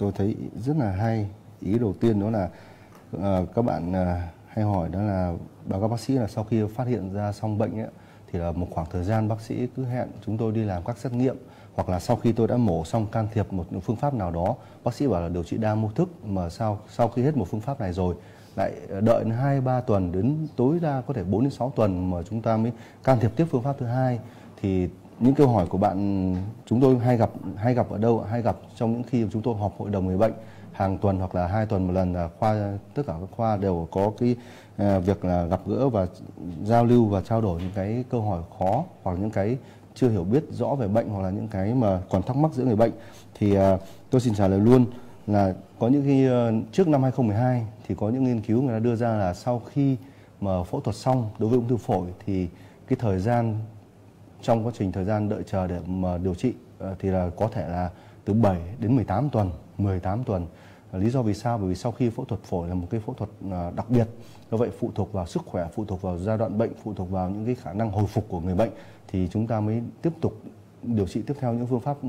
tôi thấy rất là hay. Ý đầu tiên đó là các bạn hay hỏi đó là báo các bác sĩ là sau khi phát hiện ra xong bệnh ấy, thì là một khoảng thời gian bác sĩ cứ hẹn chúng tôi đi làm các xét nghiệm, hoặc là sau khi tôi đã mổ xong can thiệp một phương pháp nào đó, bác sĩ bảo là điều trị đa mô thức, mà sau khi hết một phương pháp này rồi lại đợi 2-3 tuần đến tối đa có thể 4 đến 6 tuần mà chúng ta mới can thiệp tiếp phương pháp thứ hai. Thì những câu hỏi của bạn chúng tôi hay gặp ở đâu? Hay gặp trong những khi chúng tôi họp hội đồng người bệnh hàng tuần hoặc là 2 tuần một lần, là tất cả các khoa đều có cái việc là gặp gỡ và giao lưu và trao đổi những cái câu hỏi khó hoặc những cái chưa hiểu biết rõ về bệnh, hoặc là những cái mà còn thắc mắc giữa người bệnh. Thì tôi xin trả lời luôn là có những khi trước năm 2012 thì có những nghiên cứu người ta đưa ra là sau khi mà phẫu thuật xong đối với ung thư phổi thì cái thời gian trong quá trình thời gian đợi chờ để mà điều trị thì là có thể là từ 7 đến 18 tuần, 18 tuần. Lý do vì sao? Bởi vì sau khi phẫu thuật phổi là một cái phẫu thuật đặc biệt, do vậy phụ thuộc vào sức khỏe, phụ thuộc vào giai đoạn bệnh, phụ thuộc vào những cái khả năng hồi phục của người bệnh thì chúng ta mới tiếp tục điều trị tiếp theo những phương pháp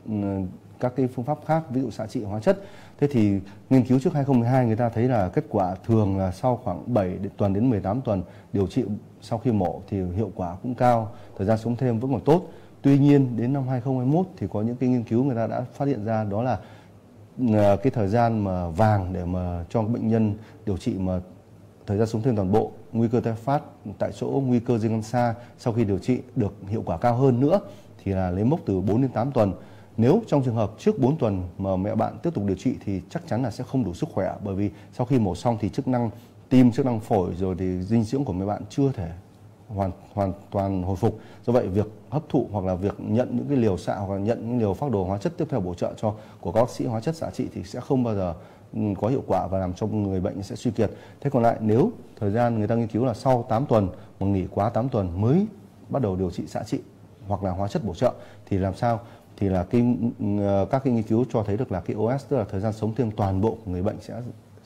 các cái phương pháp khác, ví dụ xạ trị, hóa chất. Thế thì nghiên cứu trước 2012 người ta thấy là kết quả thường là sau khoảng 7 tuần đến 18 tuần điều trị sau khi mổ thì hiệu quả cũng cao, thời gian sống thêm vẫn còn tốt. Tuy nhiên đến năm 2021 thì có những cái nghiên cứu người ta đã phát hiện ra đó là cái thời gian mà vàng để mà cho bệnh nhân điều trị mà thời gian sống thêm toàn bộ, nguy cơ tái phát tại chỗ, nguy cơ di căn xa sau khi điều trị được hiệu quả cao hơn nữa thì là lấy mốc từ 4 đến 8 tuần. Nếu trong trường hợp trước 4 tuần mà mẹ bạn tiếp tục điều trị thì chắc chắn là sẽ không đủ sức khỏe, bởi vì sau khi mổ xong thì chức năng tim, chức năng phổi rồi thì dinh dưỡng của mẹ bạn chưa thể hoàn toàn hồi phục. Do vậy việc hấp thụ hoặc là việc nhận những cái liều xạ hoặc là nhận những liều phác đồ hóa chất tiếp theo bổ trợ của các bác sĩ hóa chất xạ trị thì sẽ không bao giờ có hiệu quả và làm cho người bệnh sẽ suy kiệt. Thế còn lại nếu thời gian người ta nghiên cứu là sau 8 tuần mà nghỉ quá 8 tuần mới bắt đầu điều trị xạ trị hoặc là hóa chất bổ trợ thì làm sao? Thì là các cái nghiên cứu cho thấy được là cái OS, tức là thời gian sống thêm toàn bộ của người bệnh sẽ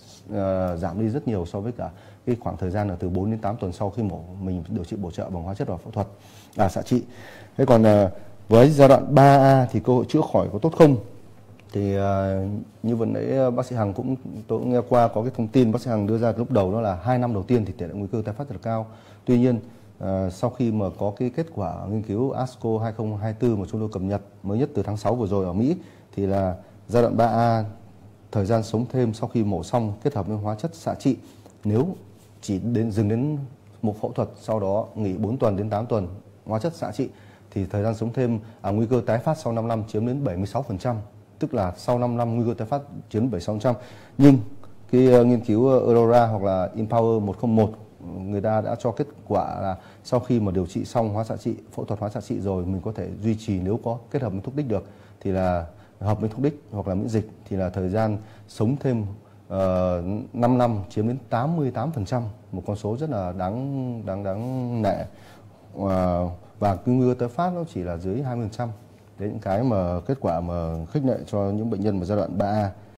giảm đi rất nhiều so với cả cái khoảng thời gian là từ 4 đến 8 tuần sau khi mổ mình điều trị bổ trợ bằng hóa chất và phẫu thuật xạ trị. Thế còn với giai đoạn 3A thì cơ hội chữa khỏi có tốt không? Thì như vừa nãy bác sĩ Hằng tôi cũng nghe qua có cái thông tin bác sĩ Hằng đưa ra lúc đầu, đó là 2 năm đầu tiên thì tỷ lệ nguy cơ tái phát rất là cao. Tuy nhiên sau khi mà có cái kết quả nghiên cứu ASCO 2024 mà chúng tôi cập nhật mới nhất từ tháng 6 vừa rồi ở Mỹ thì là giai đoạn 3A thời gian sống thêm sau khi mổ xong kết hợp với hóa chất xạ trị, nếu chỉ dừng đến một phẫu thuật sau đó nghỉ 4 tuần đến 8 tuần hóa chất xạ trị thì thời gian sống thêm nguy cơ tái phát sau 5 năm chiếm đến 76%, tức là sau 5 năm nguy cơ tái phát chiếm 76%. Nhưng cái nghiên cứu Aurora hoặc là Empower 101 người ta đã cho kết quả là sau khi mà điều trị xong hóa xạ trị, phẫu thuật hóa xạ trị rồi mình có thể duy trì nếu có kết hợp với thuốc đích được thì là hợp với thuốc đích hoặc là miễn dịch thì là thời gian sống thêm 5 năm chiếm đến 88%, một con số rất là đáng nể. Và cái nguy cơ tái phát nó chỉ là dưới 20%. Đấy những cái mà kết quả mà khích lệ cho những bệnh nhân mà giai đoạn 3A.